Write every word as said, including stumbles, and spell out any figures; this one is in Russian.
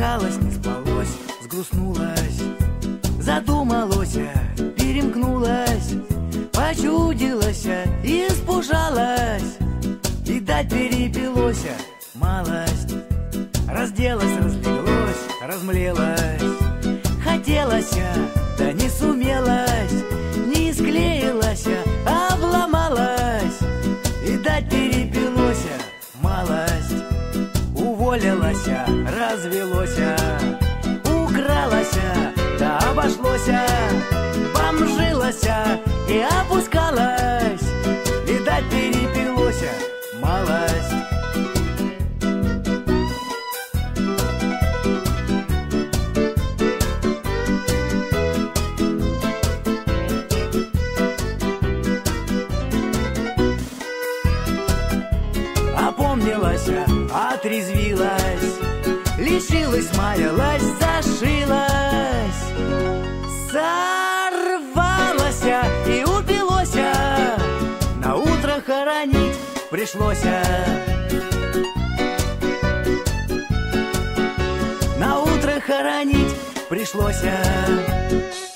плакалось, не спалось, сгрустнулось, задумалось, перемкнулось, почудилось, испужалось, видать, перепилось малость, разделась, разлеглось, размлелась, хотелось, да не сумелось, не склеилась, обломалась, видать, перепилось малость, уволилась, развелось, укралась, да обошлось, бомжилась и опускалась, видать, перепилось малость. Опомнилась, отрезвилась, лечилась, маялась, зашилась, сорвалась и упилась, на утро хоронить пришлось. На утро хоронить пришлось.